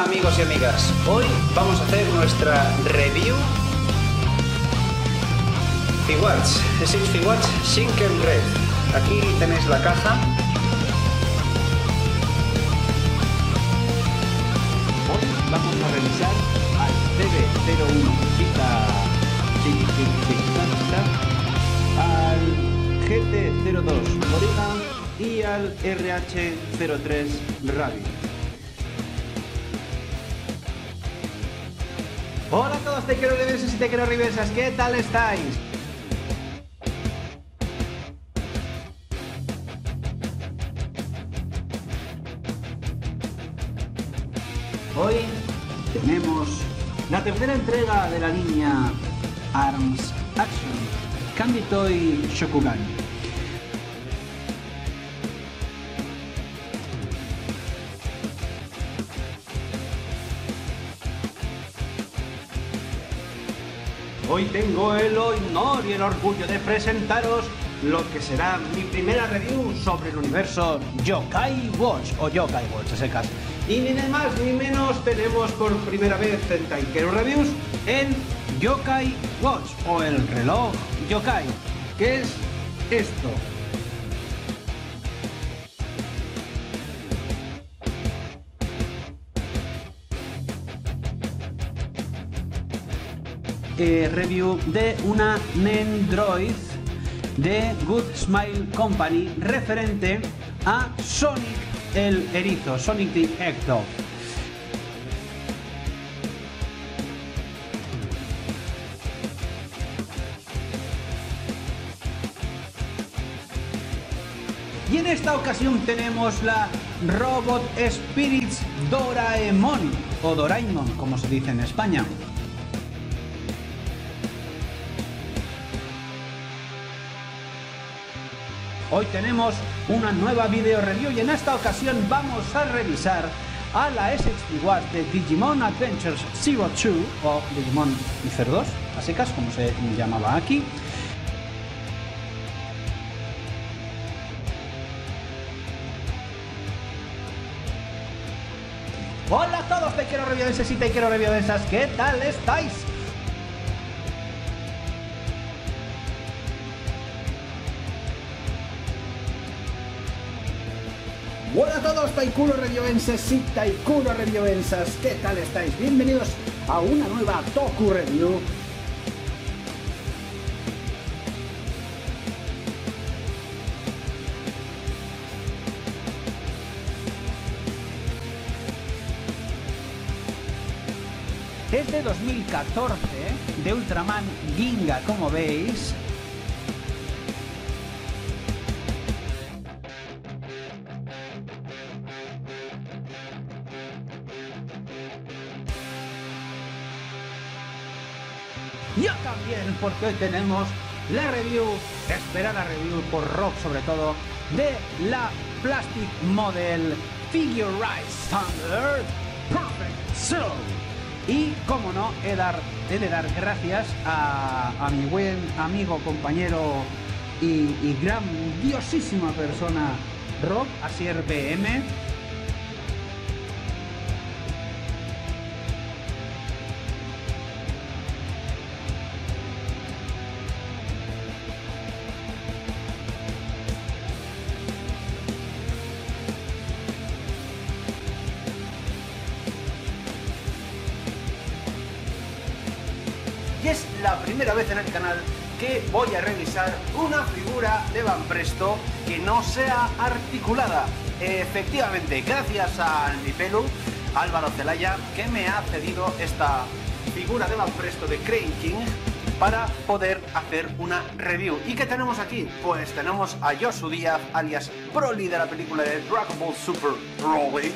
amigos y amigas, hoy vamos a hacer nuestra review Figuarts, SH Figuarts Shinken Red. Aquí tenéis la caja. Hoy vamos a revisar al CB01 al GT02 Gorilla y al RH03 Rabbit. Hola a todos tequeros y tequeros, ¿qué tal estáis? Hoy tenemos la tercera entrega de la línea ARMS Action Kanditoi Shokugan. Hoy tengo el honor y el orgullo de presentaros lo que será mi primera review sobre el universo Yokai Watch, o Yokai Watch, ese caso. Y ni más ni menos tenemos por primera vez en Taikero Reviews en Yokai Watch, o el reloj Yokai. ¿Qué es esto? Review de una Nendroid de Good Smile Company referente a Sonic el erizo, Sonic the Hedgehog. Y en esta ocasión tenemos la Robot Spirits Doraemon, o Doraemon como se dice en España. Hoy tenemos una nueva video review y en esta ocasión vamos a revisar a la SH Figuarts de Digimon Adventures 02 o Digimon 02, a secas como se llamaba aquí. Hola a todos tequeros reviewenses y tequeros reviewensas, ¿qué tal estáis? Hola a todos taikuros reviewenses y taikuros reviewensas, ¿qué tal estáis? Bienvenidos a una nueva Toku Review. Es de 2014, de Ultraman Ginga, como veis. Yo también, porque hoy tenemos la review, esperada review por Rob sobre todo, de la Plastic Model Figurized Thunder Perfect Soul. Y, como no, he de dar gracias a mi buen amigo, compañero y grandiosísima persona, Rob Asier BM. Y es la primera vez en el canal que voy a revisar una figura de Van Presto que no sea articulada. Efectivamente, gracias al Mipelu, Álvaro Zelaya, que me ha cedido esta figura de Van Presto de Crane King para poder hacer una review. ¿Y qué tenemos aquí? Pues tenemos a Josu Díaz, alias Broly de la película de Dragon Ball Super Broly.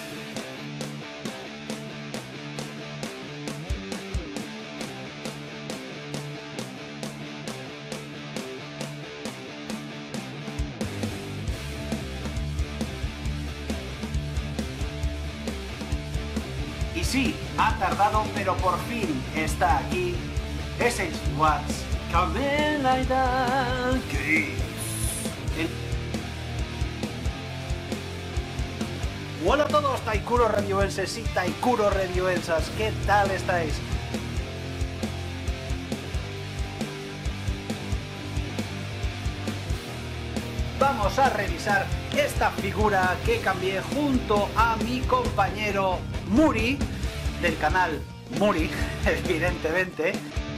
Y sí, ha tardado, pero por fin está aquí SH Figuarts Kamen Rider Games. Hola a todos, Taikuro Reviewenses y Taikuro Reviewensas, ¿qué tal estáis? Vamos a revisar esta figura que cambié junto a mi compañero Muri, del canal Muri, evidentemente.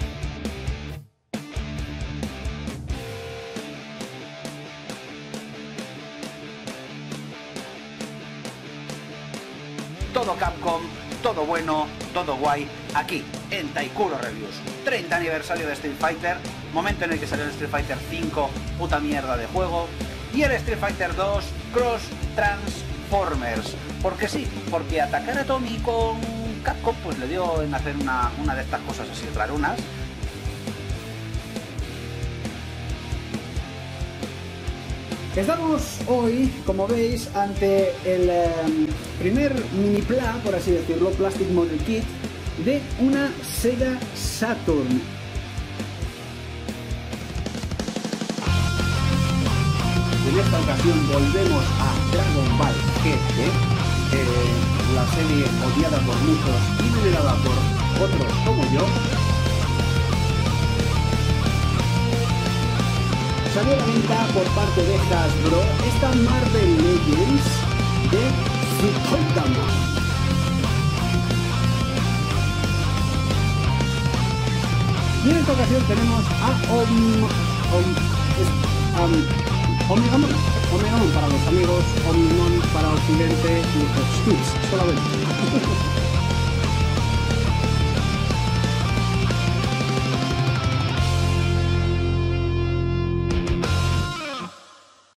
Todo Capcom, todo bueno, todo guay, aquí, en Taikuro Reviews. 30 aniversario de Street Fighter, momento en el que salió el Street Fighter 5, puta mierda de juego, y el Street Fighter 2 Cross Transformers. Porque sí, porque atacar a Tommy con Capcom pues le dio en hacer una de estas cosas así rarunas. Estamos hoy, como veis, ante el primer mini pla, por así decirlo, Plastic Model Kit, de una Sega Saturn. En esta ocasión volvemos a Dragon Ball GT, la serie odiada por muchos y venerada por otros como yo. Salió a la venta por parte de Hasbro esta Marvel Legends de Tsutoyama. Y en esta ocasión tenemos a Omegamon para los amigos, Omnimon para Occidente y los Kids solamente.